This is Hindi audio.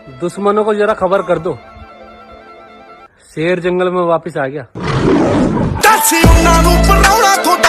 दुश्मनों को जरा खबर कर दो, शेर जंगल में वापस आ गया।